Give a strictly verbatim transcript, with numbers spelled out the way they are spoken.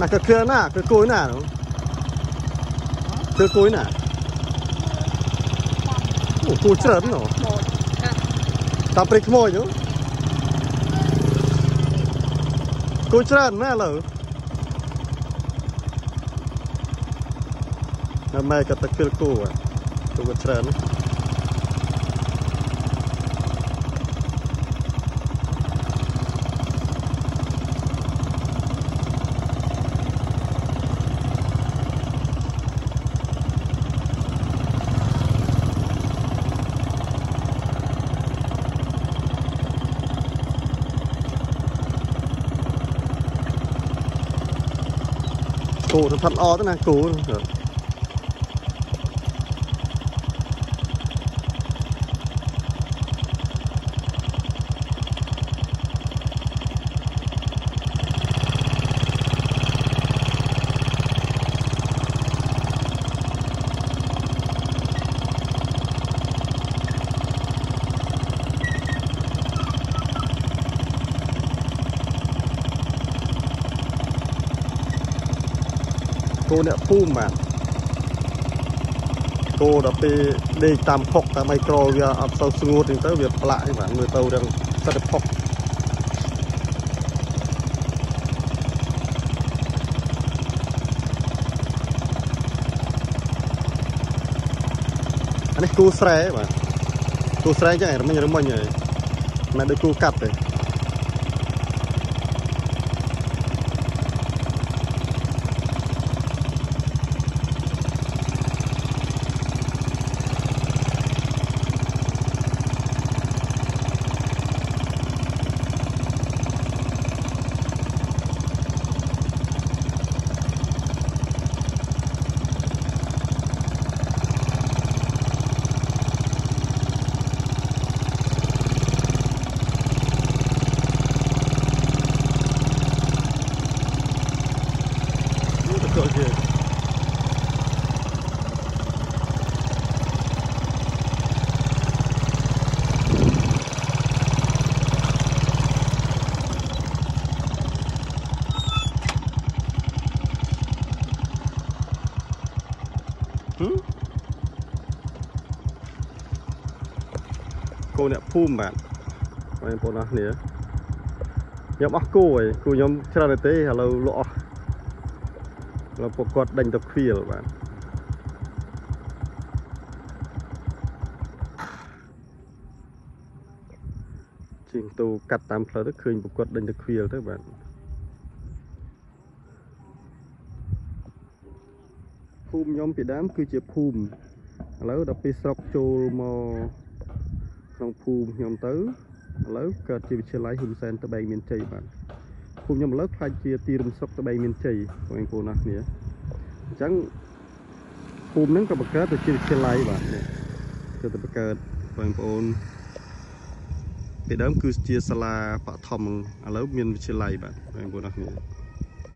là cái kia nè cái cối nè cái cối nè ủa cối trơn nó tập đi mồi nhá cối trơn nè lỡ làm mai cái kia cối à cối trơn cổ nó thật o thế này cổ cô nè phun mà cô đã bị đi tam phọc tại micro giờ ập sâu xuống thì tới việc lại và người tàu đang rất phọc anh ấy cô sre mà cô sre chứ này nó mới nhớ mình rồi mà được cô cắt rồi cô nè phun bạn anh cô nó nè nhóm ác cô ấy cô nhóm tra được thế là lâu lọ là bộ quạt đánh tập khuya rồi bạn trình tu cắt tam phở tức khơi bộ quạt đánh tập khuya các bạn phun nhóm bị đám cứ chỉ phun lâu đập bị sọc trôi mò trong phùm nhom tới lớp cơ chỉ bị lấy hùm sen tới bay miền tây bạn phùm nhom lớp khai chia tiền sọc tới bay miền tây của anh cô nè nè chẳng phùm nắng có bậc cơ chỉ bị lấy bạn cho tới bậc cơ của anh cô bị đám cứ chia sala phạ thầm lớp miền bị lấy bạn của anh cô nè